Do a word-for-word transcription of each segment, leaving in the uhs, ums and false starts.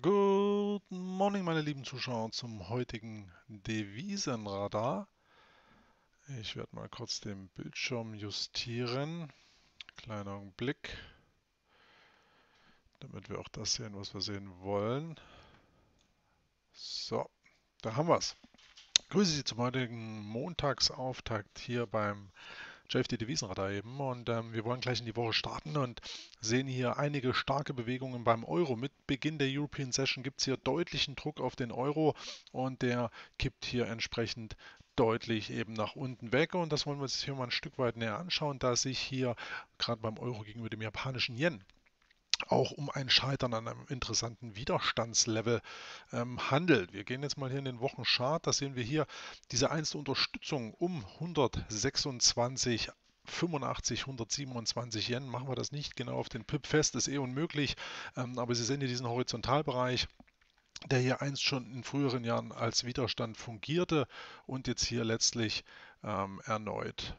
Good morning, meine lieben Zuschauer, zum heutigen Devisenradar. Ich werde mal kurz den Bildschirm justieren. Kleiner Augenblick, damit wir auch das sehen, was wir sehen wollen. So, da haben wir es. Grüße Sie zum heutigen Montagsauftakt hier beim J F D Devisenradar eben, und ähm, wir wollen gleich in die Woche starten und sehen hier einige starke Bewegungen beim Euro. Mit Beginn der European Session gibt es hier deutlichen Druck auf den Euro und der kippt hier entsprechend deutlich eben nach unten weg, und das wollen wir uns hier mal ein Stück weit näher anschauen, da sich hier gerade beim Euro gegenüber dem japanischen Yen auch um ein Scheitern an einem interessanten Widerstandslevel ähm, handelt. Wir gehen jetzt mal hier in den Wochenchart, da sehen wir hier diese einzelne Unterstützung um hundertsechsundzwanzig fünfundachtzig, hundertsiebenundzwanzig Yen. Machen wir das nicht genau auf den Pip fest, ist eh unmöglich, ähm, aber Sie sehen hier diesen Horizontalbereich, der hier einst schon in früheren Jahren als Widerstand fungierte und jetzt hier letztlich ähm, erneut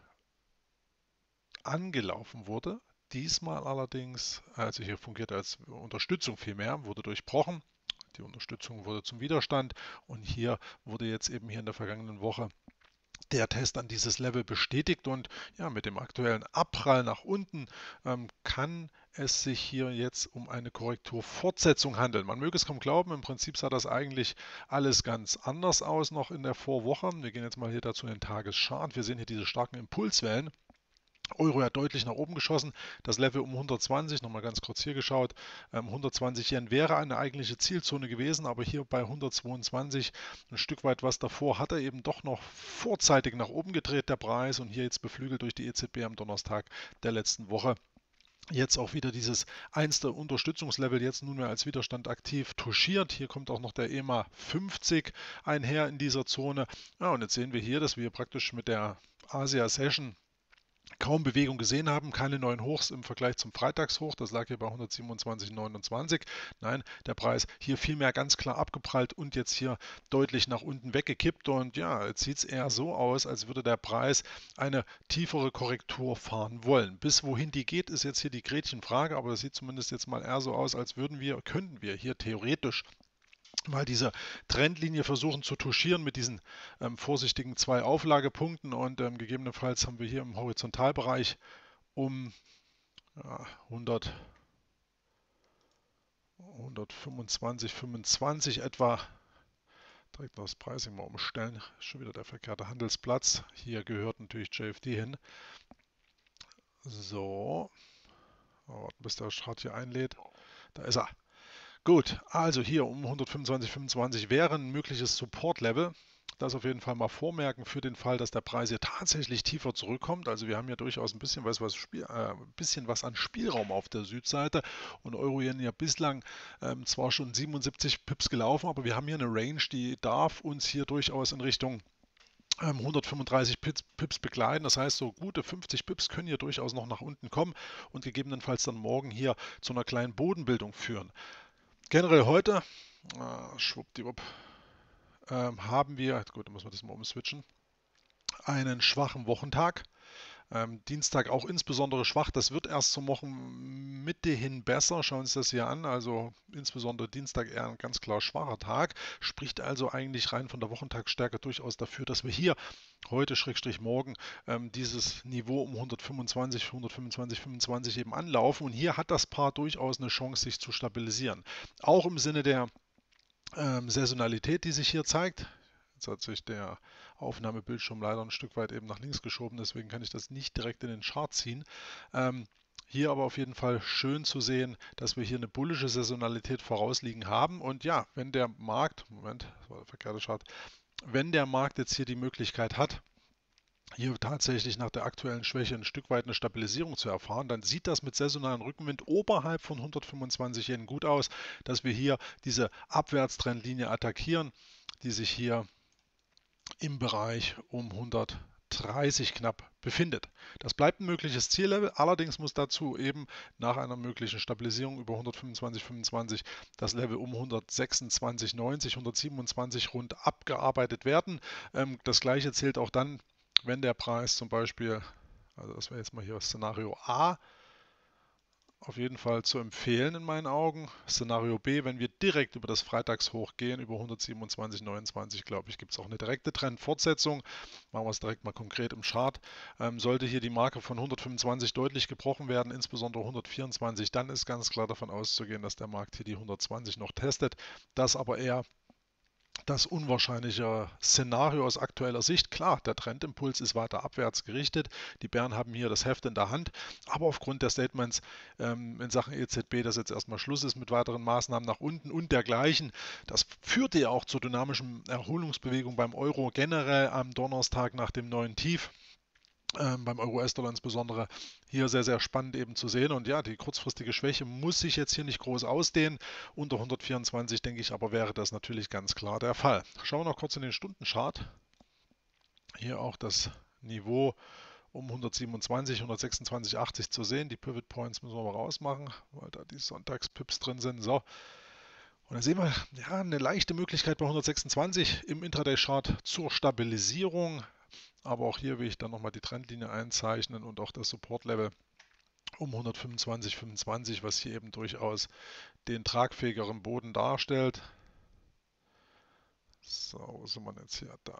angelaufen wurde. Diesmal allerdings, also hier fungiert als Unterstützung vielmehr, wurde durchbrochen. Die Unterstützung wurde zum Widerstand, und hier wurde jetzt eben hier in der vergangenen Woche der Test an dieses Level bestätigt, und ja, mit dem aktuellen Abprall nach unten ähm, kann es sich hier jetzt um eine Korrekturfortsetzung handeln. Man möge es kaum glauben, im Prinzip sah das eigentlich alles ganz anders aus noch in der Vorwoche. Wir gehen jetzt mal hier dazu in den Tageschart. Wir sehen hier diese starken Impulswellen. Euro ja deutlich nach oben geschossen. Das Level um hundertzwanzig, nochmal ganz kurz hier geschaut, ähm, hundertzwanzig Yen wäre eine eigentliche Zielzone gewesen, aber hier bei hundertzweiundzwanzig, ein Stück weit was davor, hat er eben doch noch vorzeitig nach oben gedreht, der Preis, und hier jetzt beflügelt durch die E Z B am Donnerstag der letzten Woche. Jetzt auch wieder dieses einste Unterstützungslevel jetzt nunmehr als Widerstand aktiv touchiert. Hier kommt auch noch der E M A fünfzig einher in dieser Zone. Ja, und jetzt sehen wir hier, dass wir praktisch mit der Asia Session kaum Bewegung gesehen haben, keine neuen Hochs im Vergleich zum Freitagshoch, das lag hier bei hundertsiebenundzwanzig Komma neunundzwanzig. Nein, der Preis hier vielmehr ganz klar abgeprallt und jetzt hier deutlich nach unten weggekippt, und ja, jetzt sieht es eher so aus, als würde der Preis eine tiefere Korrektur fahren wollen. Bis wohin die geht, ist jetzt hier die Gretchenfrage, aber es sieht zumindest jetzt mal eher so aus, als würden wir, könnten wir hier theoretisch mal diese Trendlinie versuchen zu touchieren mit diesen ähm, vorsichtigen zwei Auflagepunkten, und ähm, gegebenenfalls haben wir hier im Horizontalbereich um ja, hundert, hundertfünfundzwanzig, fünfundzwanzig etwa. Direkt noch das Pricing mal umstellen. Schon wieder der verkehrte Handelsplatz. Hier gehört natürlich J F D hin. So, warten, bis der Chart hier einlädt. Da ist er. Gut, also hier um hundertfünfundzwanzig, fünfundzwanzig wäre ein mögliches Support-Level. Das auf jeden Fall mal vormerken für den Fall, dass der Preis hier tatsächlich tiefer zurückkommt. Also wir haben ja durchaus ein bisschen was, was, Spiel, äh, ein bisschen was an Spielraum auf der Südseite, und Euro-Yen ja bislang ähm, zwar schon siebenundsiebzig Pips gelaufen, aber wir haben hier eine Range, die darf uns hier durchaus in Richtung ähm, hundertfünfunddreißig Pips, Pips begleiten. Das heißt, so gute fünfzig Pips können hier durchaus noch nach unten kommen und gegebenenfalls dann morgen hier zu einer kleinen Bodenbildung führen. Generell heute, äh, schwuppdiwupp, ähm, haben wir, gut, dann müssen wir das mal umswitchen, einen schwachen Wochentag. Ähm, Dienstag auch insbesondere schwach. Das wird erst zur Wochenmitte hin besser. Schauen Sie sich das hier an. Also insbesondere Dienstag eher ein ganz klar schwacher Tag. Spricht also eigentlich rein von der Wochentagsstärke durchaus dafür, dass wir hier heute, Schrägstrich morgen, ähm, dieses Niveau um hundertfünfundzwanzig, hundertfünfundzwanzig, fünfundzwanzig eben anlaufen. Und hier hat das Paar durchaus eine Chance, sich zu stabilisieren. Auch im Sinne der ähm, Saisonalität, die sich hier zeigt. Jetzt hat sich der Aufnahmebildschirm leider ein Stück weit eben nach links geschoben, deswegen kann ich das nicht direkt in den Chart ziehen. Ähm, hier aber auf jeden Fall schön zu sehen, dass wir hier eine bullische Saisonalität vorausliegen haben. Und ja, wenn der Markt, Moment, das war der verkehrte Chart, wenn der Markt jetzt hier die Möglichkeit hat, hier tatsächlich nach der aktuellen Schwäche ein Stück weit eine Stabilisierung zu erfahren, dann sieht das mit saisonalem Rückenwind oberhalb von hundertfünfundzwanzig Yen gut aus, dass wir hier diese Abwärtstrendlinie attackieren, die sich hier im Bereich um hundertdreißig knapp befindet. Das bleibt ein mögliches Ziellevel, allerdings muss dazu eben nach einer möglichen Stabilisierung über hundertfünfundzwanzig Komma fünfundzwanzig das Level um hundertsechsundzwanzig Komma neunzig, hundertsiebenundzwanzig rund abgearbeitet werden. Ähm, das gleiche zählt auch dann, wenn der Preis zum Beispiel, also das wäre jetzt mal hier Szenario A, auf jeden Fall zu empfehlen in meinen Augen. Szenario B, wenn wir direkt über das Freitagshoch gehen, über hundertsiebenundzwanzig Komma neunundzwanzig, glaube ich, gibt es auch eine direkte Trendfortsetzung. Machen wir es direkt mal konkret im Chart. Ähm, sollte hier die Marke von hundertfünfundzwanzig deutlich gebrochen werden, insbesondere hundertvierundzwanzig, dann ist ganz klar davon auszugehen, dass der Markt hier die hundertzwanzig noch testet. Das aber eher das unwahrscheinliche Szenario aus aktueller Sicht. Klar, der Trendimpuls ist weiter abwärts gerichtet. Die Bären haben hier das Heft in der Hand. Aber aufgrund der Statements ähm, in Sachen E Z B, dass jetzt erstmal Schluss ist mit weiteren Maßnahmen nach unten und dergleichen, das führte ja auch zur dynamischen Erholungsbewegung beim Euro generell am Donnerstag nach dem neuen Tief. Ähm, beim Euro-U S-Dollar insbesondere hier sehr, sehr spannend eben zu sehen. Und ja, die kurzfristige Schwäche muss sich jetzt hier nicht groß ausdehnen. Unter hundertvierundzwanzig, denke ich, aber wäre das natürlich ganz klar der Fall. Schauen wir noch kurz in den Stundenchart. Hier auch das Niveau um hundertsiebenundzwanzig, hundertsechsundzwanzig, achtzig zu sehen. Die Pivot Points müssen wir mal rausmachen, weil da die Sonntagspips drin sind. So. Und dann sehen wir ja eine leichte Möglichkeit bei hundertsechsundzwanzig im Intraday-Chart zur Stabilisierung. Aber auch hier will ich dann nochmal die Trendlinie einzeichnen und auch das Support-Level um hundertfünfundzwanzig Komma fünfundzwanzig, was hier eben durchaus den tragfähigeren Boden darstellt. So, wo sind wir jetzt hier? Da.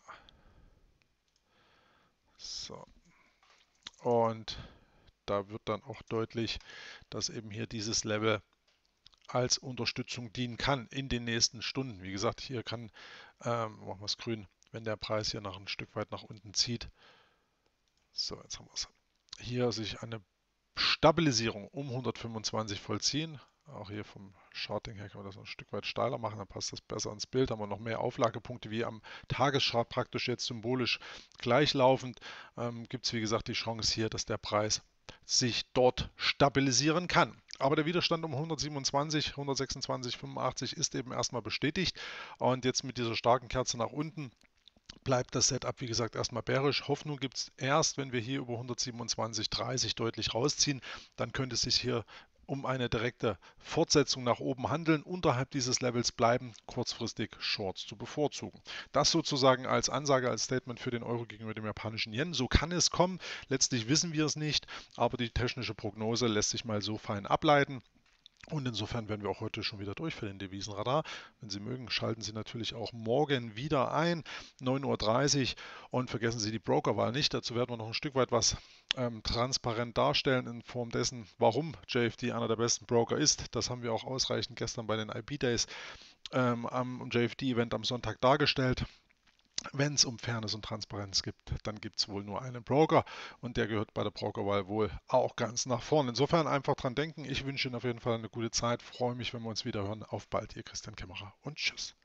So. Und da wird dann auch deutlich, dass eben hier dieses Level als Unterstützung dienen kann in den nächsten Stunden. Wie gesagt, hier kann, ähm, machen wir es grün, wenn der Preis hier noch ein Stück weit nach unten zieht. So, jetzt haben wir es. Hier sich eine Stabilisierung um hundertfünfundzwanzig vollziehen. Auch hier vom Charting her kann man das ein Stück weit steiler machen, dann passt das besser ins Bild. Haben wir noch mehr Auflagepunkte wie am Tageschart, praktisch jetzt symbolisch gleichlaufend. Ähm, Gibt es wie gesagt die Chance hier, dass der Preis sich dort stabilisieren kann. Aber der Widerstand um hundertsiebenundzwanzig, hundertsechsundzwanzig, fünfundachtzig ist eben erstmal bestätigt. Und jetzt mit dieser starken Kerze nach unten bleibt das Setup, wie gesagt, erstmal bärisch. Hoffnung gibt es erst, wenn wir hier über hundertsiebenundzwanzig Komma dreißig deutlich rausziehen. Dann könnte es sich hier um eine direkte Fortsetzung nach oben handeln, unterhalb dieses Levels bleiben, kurzfristig Shorts zu bevorzugen. Das sozusagen als Ansage, als Statement für den Euro gegenüber dem japanischen Yen. So kann es kommen. Letztlich wissen wir es nicht, aber die technische Prognose lässt sich mal so fein ableiten. Und insofern werden wir auch heute schon wieder durch für den Devisenradar. Wenn Sie mögen, schalten Sie natürlich auch morgen wieder ein, neun Uhr dreißig. Und vergessen Sie die Brokerwahl nicht. Dazu werden wir noch ein Stück weit was ähm, transparent darstellen in Form dessen, warum J F D einer der besten Broker ist. Das haben wir auch ausreichend gestern bei den I B Days ähm, am J F D-Event am Sonntag dargestellt. Wenn es um Fairness und Transparenz geht, dann gibt es wohl nur einen Broker und der gehört bei der Brokerwahl wohl auch ganz nach vorne. Insofern einfach dran denken. Ich wünsche Ihnen auf jeden Fall eine gute Zeit. Freue mich, wenn wir uns wieder hören. Auf bald, Ihr Christian Kämmerer und tschüss.